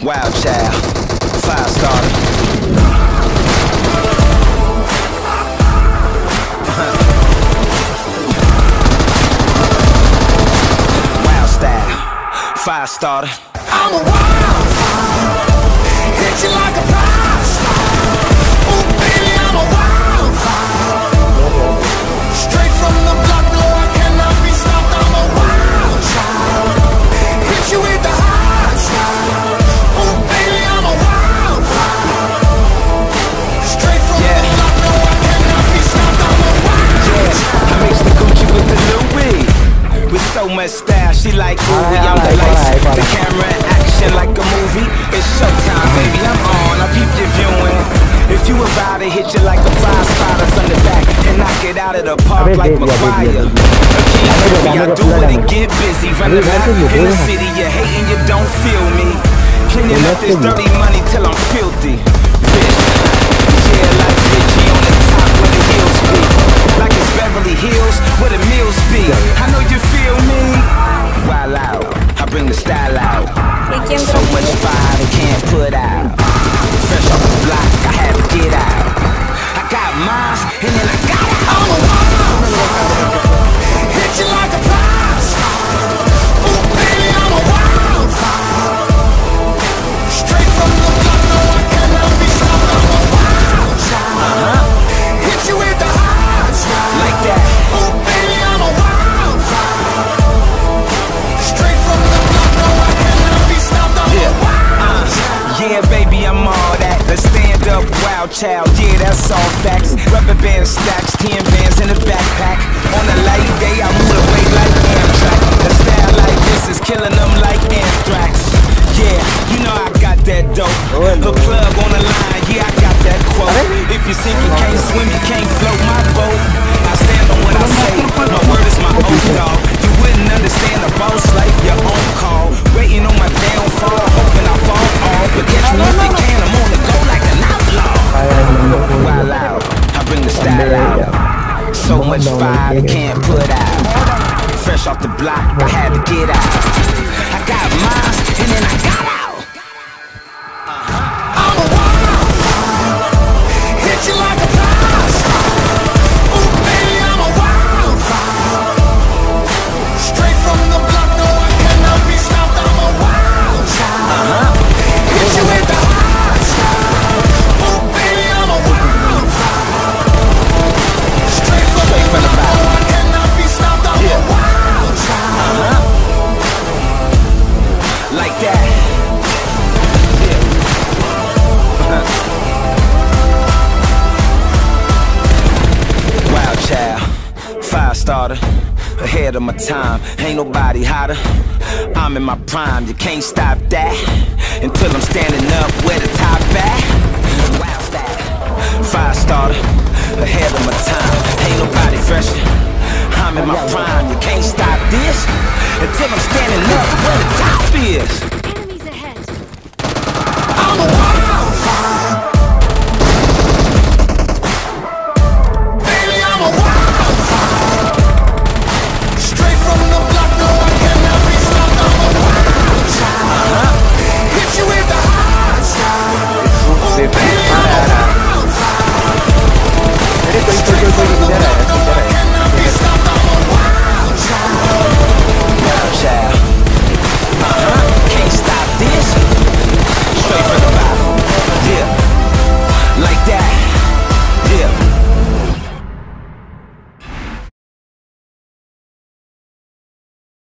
Wild child, fire starter. Wild style, fire starter. I'm a wildfire, hit you like a prize fire. Ooh baby, I'm a wildfire, straight from the block, no I cannot be stopped. I'm a wild child, hit you with the hot style. Ooh baby, I'm a wildfire, straight from the block, no I cannot be stopped. I'm a wild child. I mix the Gucci with the Louis, with so much style, she like ooey. I'm the lights, the camera, action like a movie. It's showtime, baby, I'm on, I peep your viewing. If you about to hit you like a prize fighter from the back and knock it out of the park like McGuire. I do it and get busy, running back in the city. You hating, you don't feel me. Cleaning up this dirty money till I'm filthy. Rich, yeah, like Richie on the top where the heels be. Like it's Beverly Hills where the meals be. I know you feel me. Wild out, I bring the style out. So much fire they can't put out. Fresh off the block, I had to get out. I got mine, and then I got out. I'm a wildfire, hit you like a prize fire. Ooh baby, I'm a wildfire, straight from the block, no I cannot be stopped. I'm a wild child, hit you with the hot style. Like that. Ooh baby, I'm a wildfire, straight from the block, no I cannot be stopped. I'm a wild child. Yeah, baby, I'm all that. The stand-up wild child, yeah, that's all facts. Rubber band stacks, 10 bands in a backpack. On a light day, I move away like Amtrak. A style like this is killing them like anthrax. Yeah, you know I got that dope. A plug on the line, yeah, I got that quote. If you sink, you can't swim, you can't float my boat. I stand on what I say, my word is my oath, dog. You wouldn't understand a boss like your own call. Waiting on my downfall, hoping I fall off. But catch me if you can, I'm on the go like an outlaw. Wild out, I bring the style out. So much fire they can't put out. Fresh off the block, I had to get out. I got mine, and then I got out. I'm a wildfire, hit you like a prize fire. Ooh baby, I'm a wildfire, straight from the block, no I cannot be stopped. I'm a wild child, hit you with the hot style. Ooh baby, I'm a wildfire, straight from the block, no I cannot be stopped. I'm a wild child. Like that. Wild child, fire starter, ahead of my time. Ain't nobody hotter. I'm in my prime, you can't stop that until I'm standing up where the top at. Wild style, fire starter, ahead of my time. Ain't nobody fresher. I'm in my prime, you can't stop this until I'm standing up where the top is.